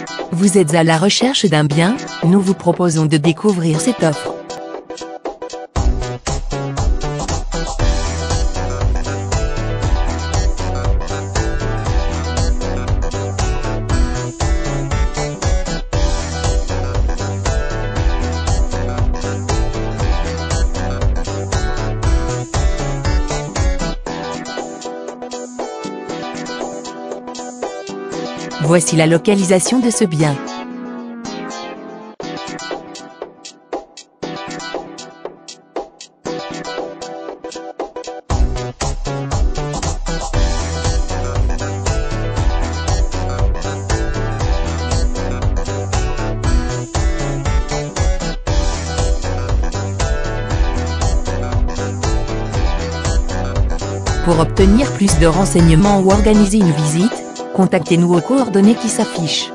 Vous êtes à la recherche d'un bien? Nous vous proposons de découvrir cette offre. Voici la localisation de ce bien. Pour obtenir plus de renseignements ou organiser une visite, contactez-nous aux coordonnées qui s'affichent.